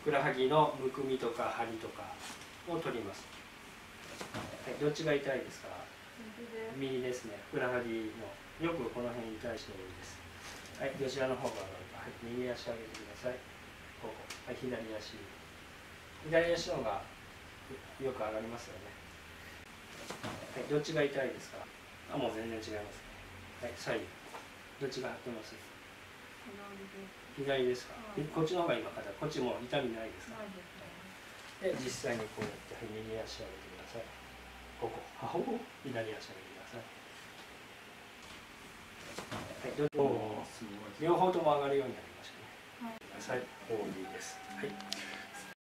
ふくらはぎのむくみとか張りとかを取ります。はい、どっちが痛いですか？右ですね。ふくらはぎのよくこの辺痛い人多いです。はい、どちらの方が上がるか。はい、右足上げてください。ここ。はい、左足。左足の方がよく上がりますよね。はい、どっちが痛いですか？あ、もう全然違いますね。はい、左右。どっちが張ってます？左ですか？こっちの方が今硬い。こっちも痛みないですか？で、実際にこうやって、はい、右足上げてください。ここ。左足上げてください。はい、両方とも上がるようになりましたね。はい、大きいです。はい。